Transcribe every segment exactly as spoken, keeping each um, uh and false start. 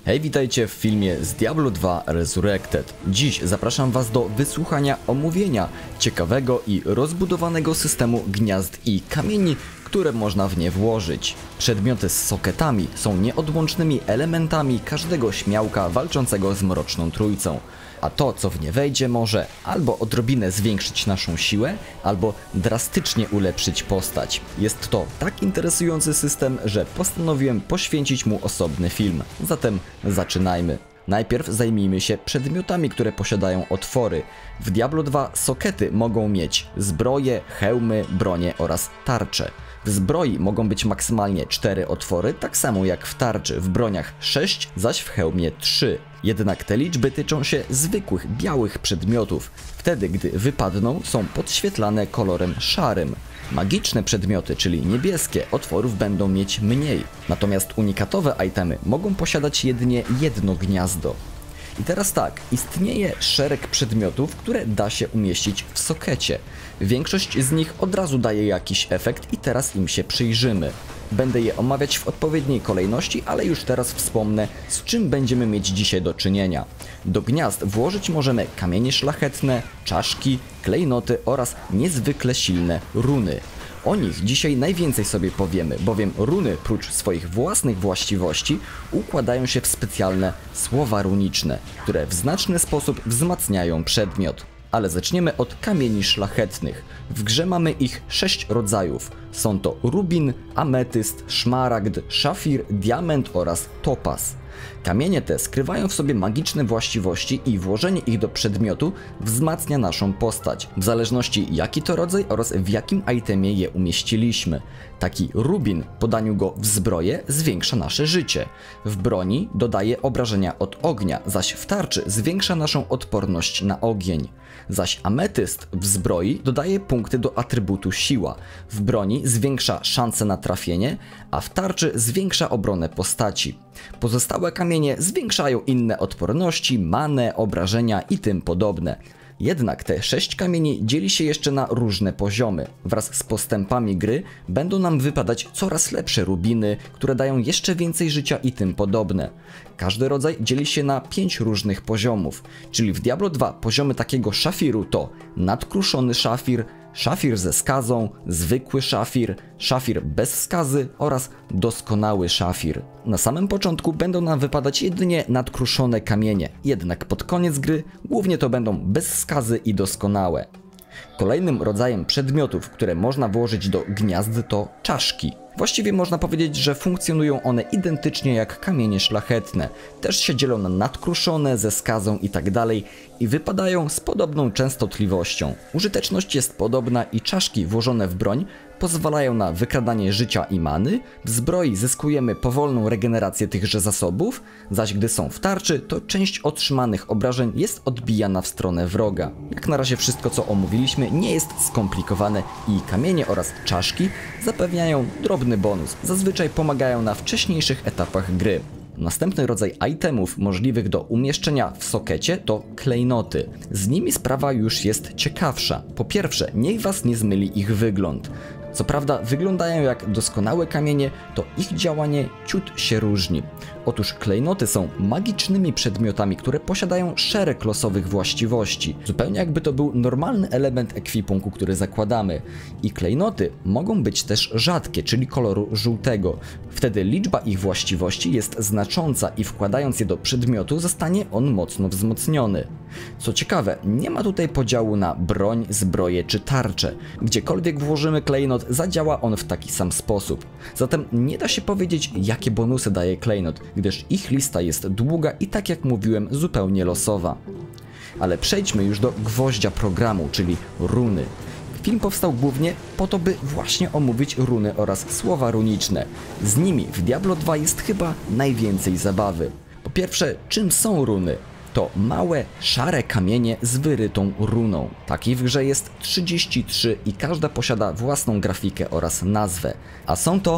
Hej, witajcie w filmie z Diablo dwa Resurrected. Dziś zapraszam was do wysłuchania omówienia ciekawego i rozbudowanego systemu gniazd i kamieni, które można w nie włożyć. Przedmioty z soketami są nieodłącznymi elementami każdego śmiałka walczącego z Mroczną Trójcą. A to, co w nie wejdzie, może albo odrobinę zwiększyć naszą siłę, albo drastycznie ulepszyć postać. Jest to tak interesujący system, że postanowiłem poświęcić mu osobny film. Zatem zaczynajmy. Najpierw zajmijmy się przedmiotami, które posiadają otwory. W Diablo dwa sokety mogą mieć zbroje, hełmy, bronie oraz tarcze. W zbroi mogą być maksymalnie cztery otwory, tak samo jak w tarczy, w broniach sześć, zaś w hełmie trzy. Jednak te liczby tyczą się zwykłych, białych przedmiotów. Wtedy, gdy wypadną, są podświetlane kolorem szarym. Magiczne przedmioty, czyli niebieskie, otworów będą mieć mniej. Natomiast unikatowe itemy mogą posiadać jedynie jedno gniazdo. I teraz tak, istnieje szereg przedmiotów, które da się umieścić w sokecie. Większość z nich od razu daje jakiś efekt i teraz im się przyjrzymy. Będę je omawiać w odpowiedniej kolejności, ale już teraz wspomnę, z czym będziemy mieć dzisiaj do czynienia. Do gniazd włożyć możemy kamienie szlachetne, czaszki, klejnoty oraz niezwykle silne runy. O nich dzisiaj najwięcej sobie powiemy, bowiem runy, prócz swoich własnych właściwości, układają się w specjalne słowa runiczne, które w znaczny sposób wzmacniają przedmiot. Ale zaczniemy od kamieni szlachetnych. W grze mamy ich sześć rodzajów. Są to rubin, ametyst, szmaragd, szafir, diament oraz topaz. Kamienie te skrywają w sobie magiczne właściwości i włożenie ich do przedmiotu wzmacnia naszą postać, w zależności jaki to rodzaj oraz w jakim itemie je umieściliśmy. Taki rubin, podaniu go w zbroję, zwiększa nasze życie. W broni dodaje obrażenia od ognia, zaś w tarczy zwiększa naszą odporność na ogień. Zaś ametyst w zbroi dodaje punkty do atrybutu siła. W broni zwiększa szanse na trafienie, a w tarczy zwiększa obronę postaci. Pozostałe kamienie zwiększają inne odporności, manę, obrażenia i tym podobne. Jednak te sześć kamieni dzieli się jeszcze na różne poziomy. Wraz z postępami gry będą nam wypadać coraz lepsze rubiny, które dają jeszcze więcej życia i tym podobne. Każdy rodzaj dzieli się na pięć różnych poziomów, czyli w Diablo dwa poziomy takiego szafiru to nadkruszony szafir, szafir ze skazą, zwykły szafir, szafir bez skazy oraz doskonały szafir. Na samym początku będą nam wypadać jedynie nadkruszone kamienie, jednak pod koniec gry głównie to będą bez skazy i doskonałe. Kolejnym rodzajem przedmiotów, które można włożyć do gniazd, to czaszki. Właściwie można powiedzieć, że funkcjonują one identycznie jak kamienie szlachetne. Też się dzielą na nadkruszone, ze skazą itd. i wypadają z podobną częstotliwością. Użyteczność jest podobna i czaszki włożone w broń pozwalają na wykradanie życia i many, w zbroi zyskujemy powolną regenerację tychże zasobów, zaś gdy są w tarczy, to część otrzymanych obrażeń jest odbijana w stronę wroga. Jak na razie wszystko, co omówiliśmy, nie jest skomplikowane i kamienie oraz czaszki zapewniają drobny bonus, zazwyczaj pomagają na wcześniejszych etapach gry. Następny rodzaj itemów możliwych do umieszczenia w sokecie to klejnoty. Z nimi sprawa już jest ciekawsza. Po pierwsze, niech was nie zmyli ich wygląd. Co prawda wyglądają jak doskonałe kamienie, to ich działanie ciut się różni. Otóż klejnoty są magicznymi przedmiotami, które posiadają szereg losowych właściwości. Zupełnie jakby to był normalny element ekwipunku, który zakładamy. I klejnoty mogą być też rzadkie, czyli koloru żółtego. Wtedy liczba ich właściwości jest znacząca i wkładając je do przedmiotu zostanie on mocno wzmocniony. Co ciekawe, nie ma tutaj podziału na broń, zbroję czy tarczę. Gdziekolwiek włożymy klejnot, zadziała on w taki sam sposób. Zatem nie da się powiedzieć, jakie bonusy daje klejnot, gdyż ich lista jest długa i, tak jak mówiłem, zupełnie losowa. Ale przejdźmy już do gwoździa programu, czyli runy. Film powstał głównie po to, by właśnie omówić runy oraz słowa runiczne. Z nimi w Diablo dwa jest chyba najwięcej zabawy. Po pierwsze, czym są runy? To małe, szare kamienie z wyrytą runą. Takich w grze jest trzydzieści trzy i każda posiada własną grafikę oraz nazwę. A są to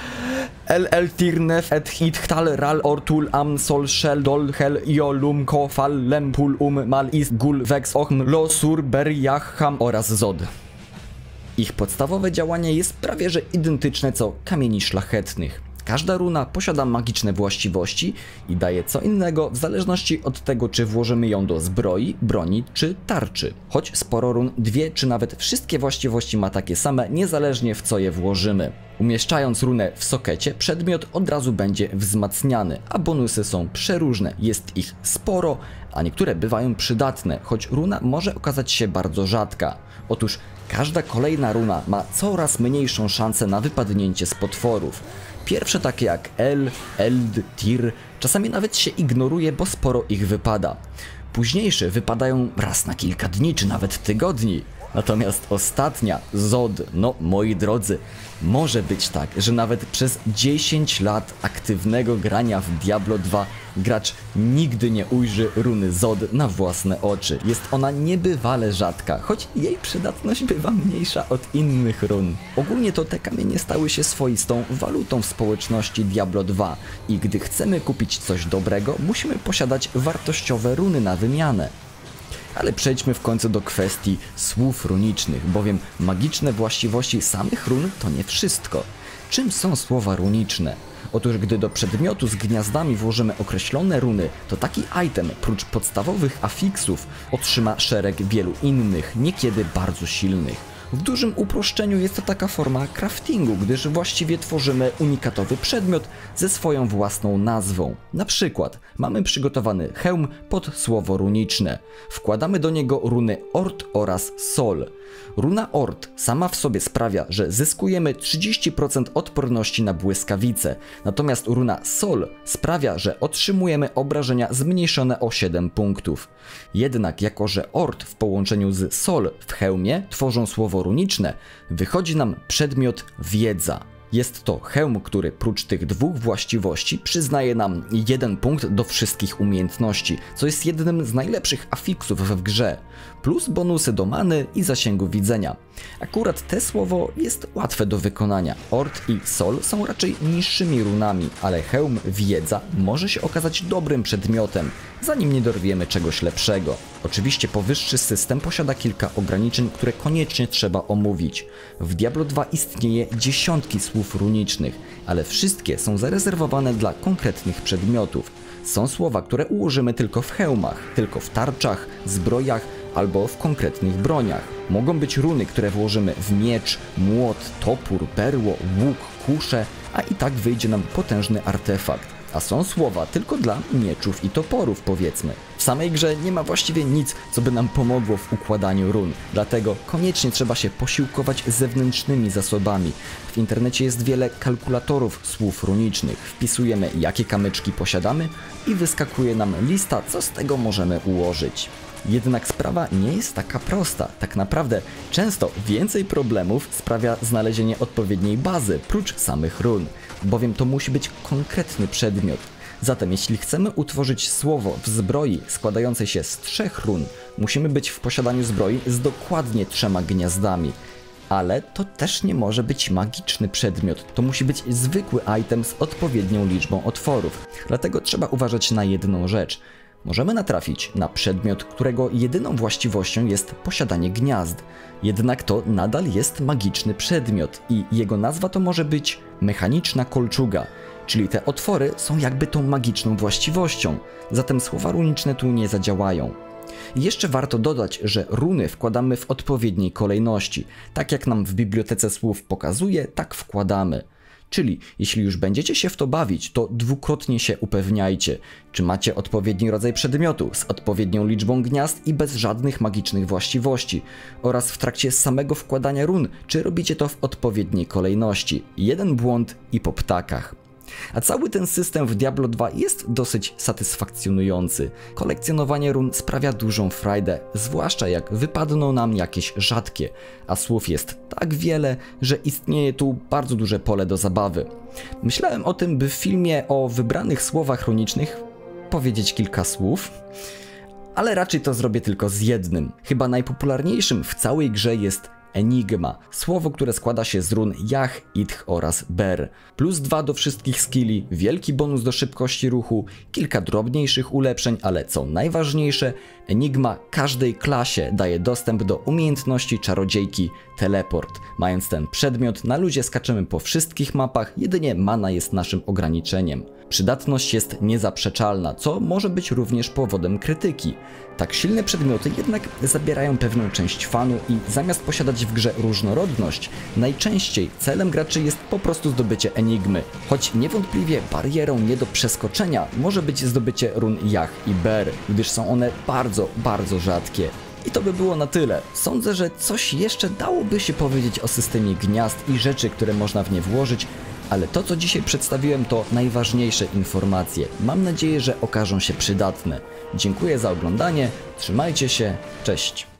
El El Tirnef et Hithtal Ral Ortul Am Sol Shel Dol Hel Iolum Kofal Lempul Um Mal Is Gul Vex Ochm Losur Beriacham oraz Zod. Ich podstawowe działanie jest prawie że identyczne co kamieni szlachetnych. Każda runa posiada magiczne właściwości i daje co innego w zależności od tego, czy włożymy ją do zbroi, broni czy tarczy. Choć sporo run, dwie czy nawet wszystkie właściwości ma takie same, niezależnie w co je włożymy. Umieszczając runę w sokecie, przedmiot od razu będzie wzmacniany, a bonusy są przeróżne. Jest ich sporo, a niektóre bywają przydatne, choć runa może okazać się bardzo rzadka. Otóż każda kolejna runa ma coraz mniejszą szansę na wypadnięcie z potworów. Pierwsze takie jak El, Eld, Tir, czasami nawet się ignoruje, bo sporo ich wypada. Późniejsze wypadają raz na kilka dni czy nawet tygodni. Natomiast ostatnia, Zod, no moi drodzy, może być tak, że nawet przez dziesięć lat aktywnego grania w Diablo dwa gracz nigdy nie ujrzy runy Zod na własne oczy. Jest ona niebywale rzadka, choć jej przydatność bywa mniejsza od innych run. Ogólnie to te kamienie stały się swoistą walutą w społeczności Diablo dwa i gdy chcemy kupić coś dobrego, musimy posiadać wartościowe runy na wymianę. Ale przejdźmy w końcu do kwestii słów runicznych, bowiem magiczne właściwości samych run to nie wszystko. Czym są słowa runiczne? Otóż gdy do przedmiotu z gniazdami włożymy określone runy, to taki item, prócz podstawowych afiksów, otrzyma szereg wielu innych, niekiedy bardzo silnych. W dużym uproszczeniu jest to taka forma craftingu, gdyż właściwie tworzymy unikatowy przedmiot ze swoją własną nazwą. Na przykład mamy przygotowany hełm pod słowo runiczne. Wkładamy do niego runy Ord oraz Sol. Runa Ord sama w sobie sprawia, że zyskujemy trzydzieści procent odporności na błyskawice, natomiast runa Sol sprawia, że otrzymujemy obrażenia zmniejszone o siedem punktów. Jednak jako że Ord w połączeniu z Sol w hełmie tworzą słowo runiczne, wychodzi nam przedmiot wiedza. Jest to hełm, który prócz tych dwóch właściwości przyznaje nam jeden punkt do wszystkich umiejętności, co jest jednym z najlepszych afiksów w grze, plus bonusy do many i zasięgu widzenia. Akurat te słowo jest łatwe do wykonania. Ord i Sol są raczej niższymi runami, ale hełm wiedza może się okazać dobrym przedmiotem, zanim nie dorwiemy czegoś lepszego. Oczywiście powyższy system posiada kilka ograniczeń, które koniecznie trzeba omówić. W Diablo dwa istnieje dziesiątki słów runicznych, ale wszystkie są zarezerwowane dla konkretnych przedmiotów. Są słowa, które ułożymy tylko w hełmach, tylko w tarczach, zbrojach albo w konkretnych broniach. Mogą być runy, które włożymy w miecz, młot, topór, perło, łuk, kuszę, a i tak wyjdzie nam potężny artefakt. A są słowa tylko dla mieczów i toporów, powiedzmy. W samej grze nie ma właściwie nic, co by nam pomogło w układaniu run, dlatego koniecznie trzeba się posiłkować zewnętrznymi zasobami. W internecie jest wiele kalkulatorów słów runicznych. Wpisujemy, jakie kamyczki posiadamy i wyskakuje nam lista, co z tego możemy ułożyć. Jednak sprawa nie jest taka prosta. Tak naprawdę często więcej problemów sprawia znalezienie odpowiedniej bazy, prócz samych run, bowiem to musi być konkretny przedmiot. Zatem jeśli chcemy utworzyć słowo w zbroi składającej się z trzech run, musimy być w posiadaniu zbroi z dokładnie trzema gniazdami. Ale to też nie może być magiczny przedmiot, to musi być zwykły item z odpowiednią liczbą otworów. Dlatego trzeba uważać na jedną rzecz. Możemy natrafić na przedmiot, którego jedyną właściwością jest posiadanie gniazd. Jednak to nadal jest magiczny przedmiot i jego nazwa to może być mechaniczna kolczuga, czyli te otwory są jakby tą magiczną właściwością, zatem słowa runiczne tu nie zadziałają. I jeszcze warto dodać, że runy wkładamy w odpowiedniej kolejności, tak jak nam w bibliotece słów pokazuje, tak wkładamy. Czyli jeśli już będziecie się w to bawić, to dwukrotnie się upewniajcie, czy macie odpowiedni rodzaj przedmiotu z odpowiednią liczbą gniazd i bez żadnych magicznych właściwości, oraz w trakcie samego wkładania run, czy robicie to w odpowiedniej kolejności. Jeden błąd i po ptakach. A cały ten system w Diablo dwa jest dosyć satysfakcjonujący. Kolekcjonowanie run sprawia dużą frajdę, zwłaszcza jak wypadną nam jakieś rzadkie, a słów jest tak wiele, że istnieje tu bardzo duże pole do zabawy. Myślałem o tym, by w filmie o wybranych słowach runicznych powiedzieć kilka słów, ale raczej to zrobię tylko z jednym. Chyba najpopularniejszym w całej grze jest Enigma, słowo, które składa się z run Jach, Idh oraz Ber. Plus dwa do wszystkich skilli, wielki bonus do szybkości ruchu, kilka drobniejszych ulepszeń, ale co najważniejsze, Enigma każdej klasie daje dostęp do umiejętności czarodziejki Teleport. Mając ten przedmiot, na luzie skaczemy po wszystkich mapach, jedynie mana jest naszym ograniczeniem. Przydatność jest niezaprzeczalna, co może być również powodem krytyki. Tak silne przedmioty jednak zabierają pewną część fanu i zamiast posiadać w grze różnorodność, najczęściej celem graczy jest po prostu zdobycie Enigmy. Choć niewątpliwie barierą nie do przeskoczenia może być zdobycie run Jach i Ber, gdyż są one bardzo, bardzo rzadkie. I to by było na tyle. Sądzę, że coś jeszcze dałoby się powiedzieć o systemie gniazd i rzeczy, które można w nie włożyć, ale to, co dzisiaj przedstawiłem, to najważniejsze informacje. Mam nadzieję, że okażą się przydatne. Dziękuję za oglądanie, trzymajcie się, cześć!